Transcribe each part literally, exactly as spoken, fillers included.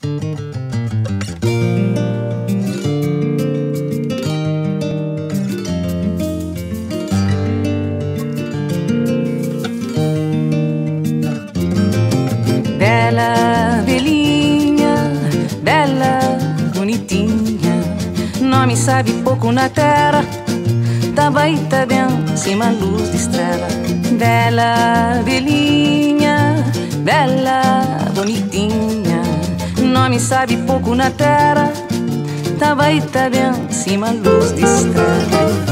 Bela velhinha, bela bonitinha, nome sabe pouco na terra, tava aí tá bem, cima luz de estrela. Bela velhinha, bela bonitinha, nome sabe pouco na terra, tava aí tá bem, cima luz de estrela.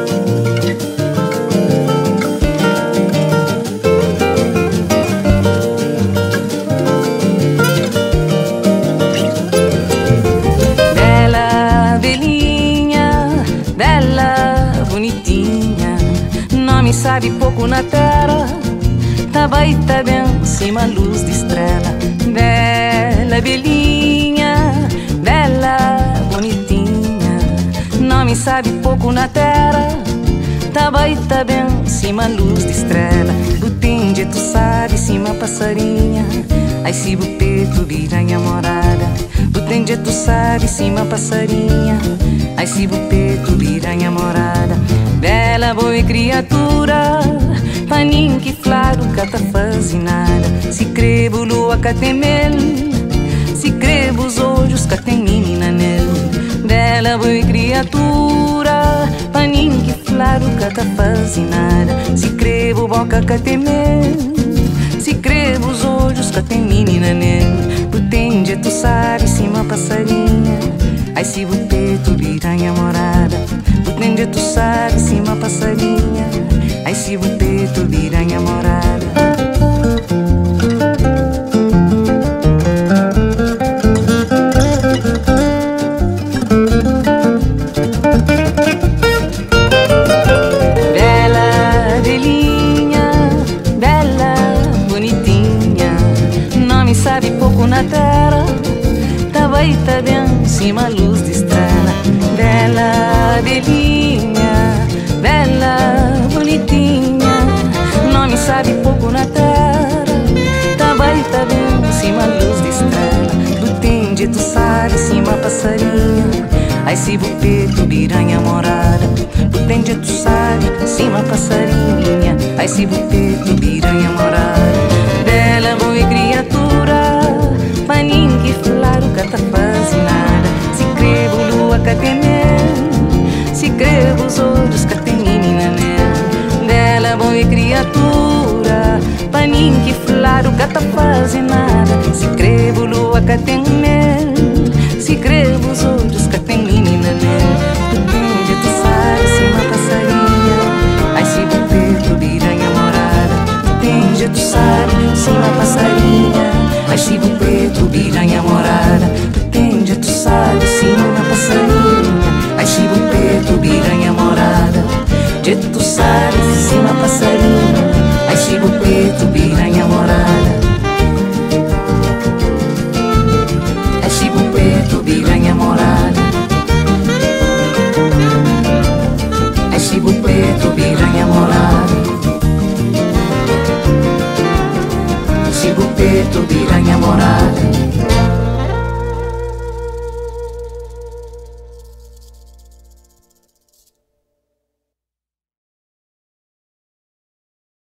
Nome sabe pouco na terra, tava aí tá bem, cima luz de estrela. Bela belinha, bela bonitinha, nome sabe pouco na terra, tava aí tá bem, cima luz de estrela. Butende, tu sabe, cima passarinha, aí se bupeto biranha morada. Butende, tu sabe, cima passarinha, aí se bupeto biranha morada. Bela boa criatura, paninho que claro, cata faze nada. Se crevo lua catemel, se crevo os olhos catem menina nele. Bela boa criatura, paninho que claro, cata faze nada. Se crevo boca catemel, se crevo os olhos catem menina nele. Butende, tu sabe, cima passarinha, aí se bupeto biranha morada. Butende, tu sabe, cima passarinha, aí se bupeto biranha morada. Bela velhinha, bela bonitinha, nome sabe pouco na terra, tava aí tá bem, cima luz de estrela. Bela velhinha, bela bonitinha, nome sabe pouco na terra, tava aí tá bem, cima luz de estrela. Butende, tu sabe, cima passarinha, aí se bupeto biranha morada. Butende, tu sabe, cima passarinha, aí se bupeto biranha morada. Bela boa criatura, paninho que claro, cata faze nada. Se crevo lua catemel, se crevo os olhos catem menina nela. Bela boa criatura, paninho que claro, cata faze nada. Se crevo lua catemel, se crevo os olhos catem menina nela. Butende, tu sabe, cima passarinha, aí se bupeto biranha morada. Butende, tu sabe, cima passarinha, aí se bupeto biranha morada. Butende, tu sabe, cima passarinha, aí se bupeto biranha morada. De tu sabe, cima passarinha, aí se bupeto biranha morada. Aí se bupeto biranha morada. Aí se bupeto biranha morada. Se bupeto biranha morada.